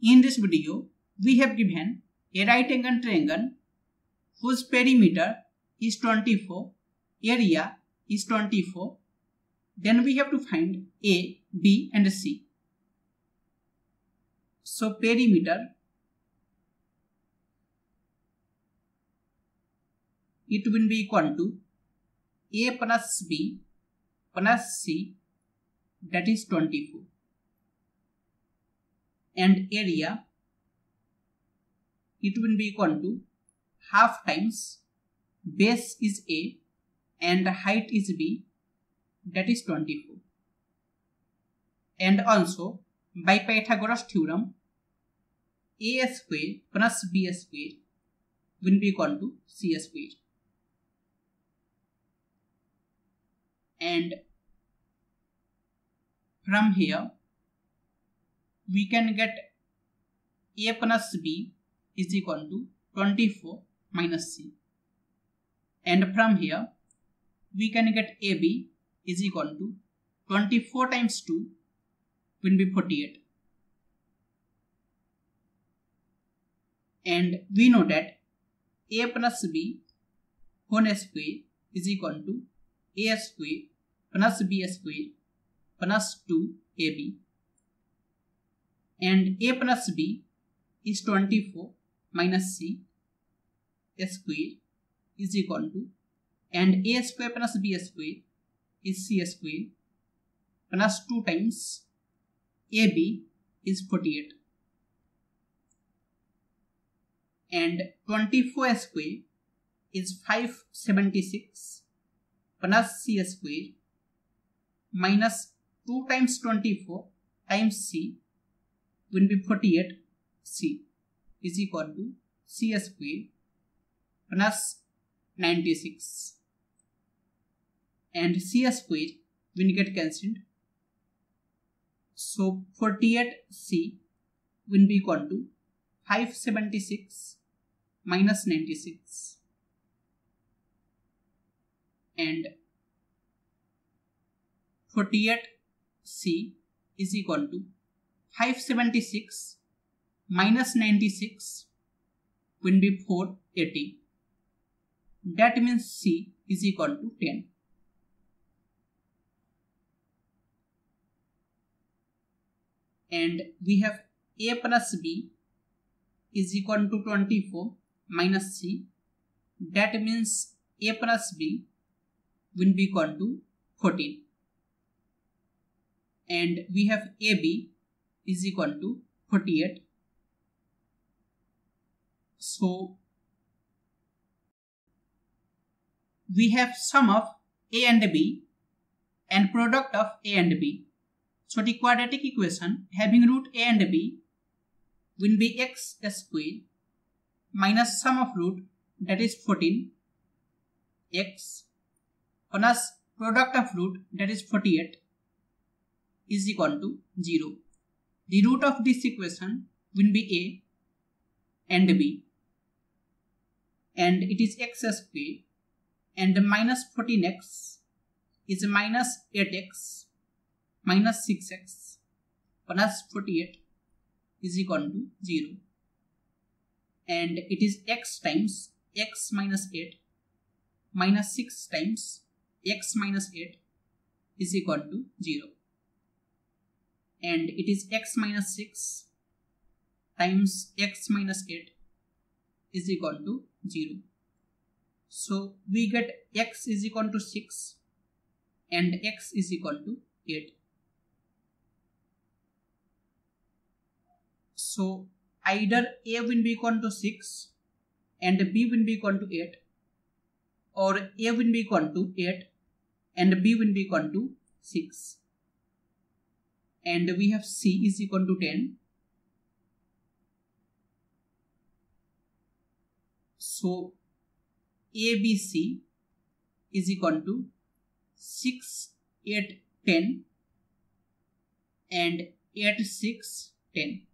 In this video, we have given a right angle triangle whose perimeter is 24, area is 24. Then we have to find A, B and C. So perimeter, it will be equal to A plus B plus C, that is 24. And area, it will be equal to half times base is A and height is B, that is 24. And also by Pythagoras theorem, A square plus B square will be equal to C square. And from here we can get A plus B is equal to 24 minus C. And from here we can get AB is equal to 24 times 2 will be 48. And we know that A plus B whole square is equal to A square plus B square plus 2AB. And A plus B is 24 minus C square is equal to, and A square plus B square is C square plus 2 times AB is 48. And 24 square is 576 plus C square minus 2 times 24 times C will be 48 C is equal to C square plus 96. And C square will get cancelled. So 48C will be equal to 576 minus 96. And 48C is equal to 576 minus 96 will be 480. That means C is equal to 10. And we have A plus B is equal to 24 minus C. That means A plus B will be equal to 14. And we have AB is equal to 48. So we have sum of A and B and product of A and B. So the quadratic equation having root A and B will be x square minus sum of root, that is 14 x, plus product of root, that is 48, is equal to 0. The root of this equation will be A and B, and it is x square, and minus 14x is minus 8x minus 6x plus 48 is equal to 0. And it is x times x minus 8 minus 6 times x minus 8 is equal to 0. And it is x minus 6 times x minus 8 is equal to 0. So we get x is equal to 6 and x is equal to 8. So either A will be equal to 6 and B will be equal to 8, or A will be equal to 8 and B will be equal to 6. And we have C is equal to 10. So ABC is equal to 6, 8, 10 and 8, 6, 10.